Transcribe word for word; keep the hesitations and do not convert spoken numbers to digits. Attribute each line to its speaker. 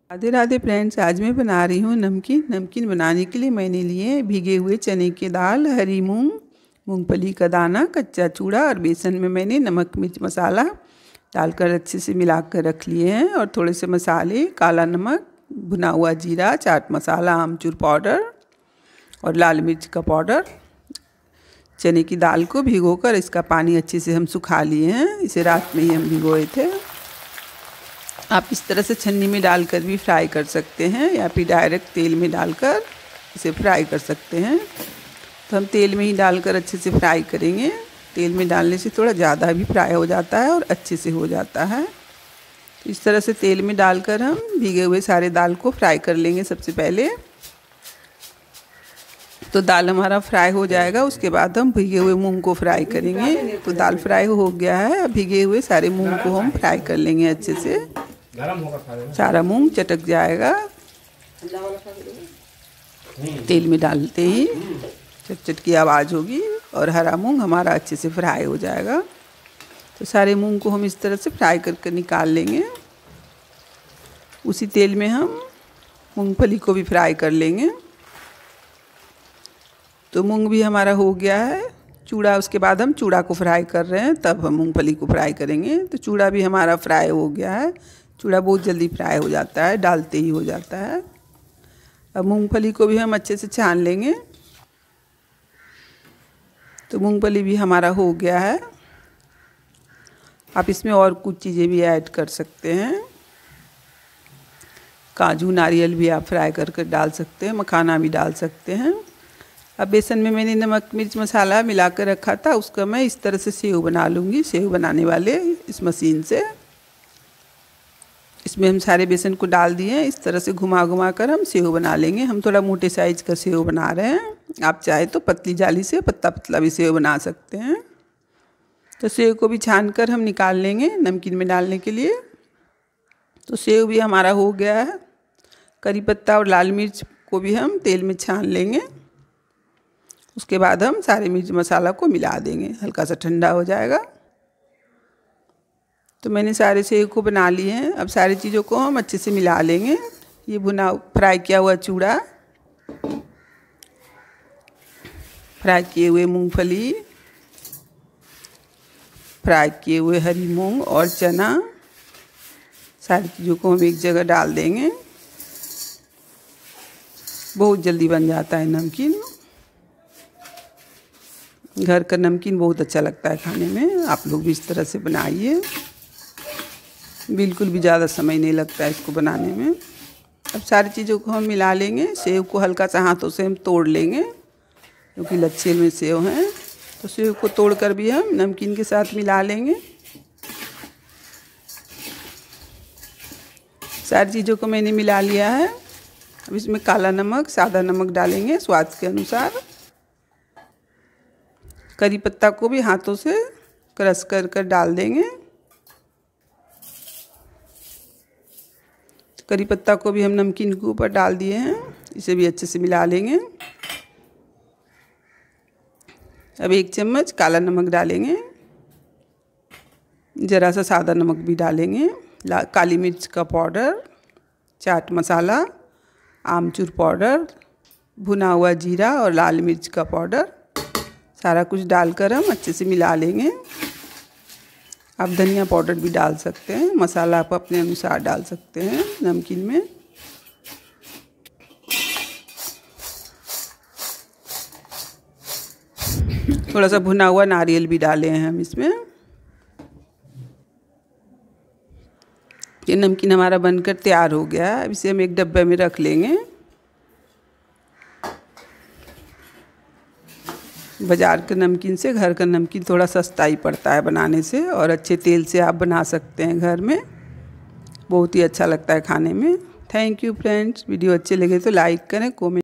Speaker 1: Radhe Radhe friends, आज मैं बना रही हूँ नमकीन। नमकीन बनाने के लिए मैंने लिए भीगे हुए चने की दाल, हरी मूंग, मूंगफली का दाना, कच्चा चूड़ा और बेसन में मैंने नमक मिर्च मसाला डालकर अच्छे से मिला कर रख लिए हैं। और थोड़े से मसाले, काला नमक, भुना हुआ जीरा, चाट मसाला, आमचूर पाउडर और लाल मिर्च का पाउडर। चने की दाल को भिगोकर इसका पानी अच्छे से हम सुखा लिए हैं। इसे रात में ही हम भिगोए थे। आप इस तरह से छन्नी में डालकर भी फ्राई कर सकते हैं या फिर डायरेक्ट तेल में डालकर इसे फ्राई कर सकते हैं। तो हम तेल में ही डालकर अच्छे से फ्राई करेंगे। तेल में डालने से थोड़ा ज़्यादा भी फ्राई हो जाता है और अच्छे से हो जाता है। तो इस तरह से तेल में डालकर हम भीगे हुए सारे दाल को फ्राई कर लेंगे। सबसे पहले तो दाल हमारा फ्राई हो जाएगा, उसके बाद हम भीगे हुए मूंग को फ्राई करेंगे। तो दाल फ्राई हो गया है। अब भीगे हुए सारे मूंग को हम फ्राई कर लेंगे अच्छे से। सारा मूंग चटक जाएगा तेल में डालते ही, चट चट की आवाज़ होगी और हरा मूंग हमारा अच्छे से फ्राई हो जाएगा। तो सारे मूंग को हम इस तरह से फ्राई करके निकाल लेंगे। उसी तेल में हम मूंगफली को भी फ्राई कर लेंगे। तो मूंग भी हमारा हो गया है। चूड़ा, उसके बाद हम चूड़ा को फ्राई कर रहे हैं, तब हम मूंगफली को फ्राई करेंगे। तो चूड़ा भी हमारा फ्राई हो गया है। चूड़ा बहुत जल्दी फ्राई हो जाता है, डालते ही हो जाता है। अब मूंगफली को भी हम अच्छे से छान लेंगे। तो मूंगफली भी हमारा हो गया है। आप इसमें और कुछ चीज़ें भी ऐड कर सकते हैं। काजू, नारियल भी आप फ्राई करके डाल सकते हैं, मखाना भी डाल सकते हैं। अब बेसन में मैंने नमक मिर्च मसाला मिला कर रखा था, उसका मैं इस तरह से सेव बना लूँगी। सेव बनाने वाले इस मशीन से इसमें हम सारे बेसन को डाल दिए हैं। इस तरह से घुमा घुमा कर हम सेव बना लेंगे। हम थोड़ा मोटे साइज का सेव बना रहे हैं। आप चाहे तो पतली जाली से पतला पतला भी सेव बना सकते हैं। तो सेव को भी छान कर हम निकाल लेंगे नमकीन में डालने के लिए। तो सेव भी हमारा हो गया है। करी पत्ता और लाल मिर्च को भी हम तेल में छान लेंगे। उसके बाद हम सारे मिर्च मसाला को मिला देंगे, हल्का सा ठंडा हो जाएगा। तो मैंने सारे सेव को बना लिए हैं। अब सारी चीज़ों को हम अच्छे से मिला लेंगे। ये भुना फ्राई किया हुआ चूड़ा, फ्राई किए हुए मूंगफली, फ्राई किए हुए हरी मूंग और चना, सारी चीज़ों को हम एक जगह डाल देंगे। बहुत जल्दी बन जाता है नमकीन। घर का नमकीन बहुत अच्छा लगता है खाने में। आप लोग भी इस तरह से बनाइए, बिल्कुल भी ज़्यादा समय नहीं लगता है इसको बनाने में। अब सारी चीज़ों को हम मिला लेंगे। सेव को हल्का सा हाथों से हम तोड़ लेंगे, क्योंकि लच्छे में सेव हैं। तो सेव को तोड़कर भी हम नमकीन के साथ मिला लेंगे। सारी चीज़ों को मैंने मिला लिया है। अब इसमें काला नमक, सादा नमक डालेंगे स्वाद के अनुसार। करी पत्ता को भी हाथों से क्रश कर कर डाल देंगे। करी पत्ता को भी हम नमकीन के ऊपर डाल दिए हैं। इसे भी अच्छे से मिला लेंगे। अब एक चम्मच काला नमक डालेंगे, ज़रा सा सादा नमक भी डालेंगे, काली मिर्च का पाउडर, चाट मसाला, आमचूर पाउडर, भुना हुआ जीरा और लाल मिर्च का पाउडर, सारा कुछ डालकर हम अच्छे से मिला लेंगे। आप धनिया पाउडर भी डाल सकते हैं। मसाला आप अपने अनुसार डाल सकते हैं नमकीन में। थोड़ा सा भुना हुआ नारियल भी डाले हैं हम इसमें। ये नमकीन हमारा बनकर तैयार हो गया है। अब इसे हम एक डब्बे में रख लेंगे। बाज़ार के नमकीन से घर का नमकीन थोड़ा सस्ता ही पड़ता है बनाने से, और अच्छे तेल से आप बना सकते हैं घर में। बहुत ही अच्छा लगता है खाने में। Thank you friends. वीडियो अच्छे लगे तो लाइक करें, कमेंट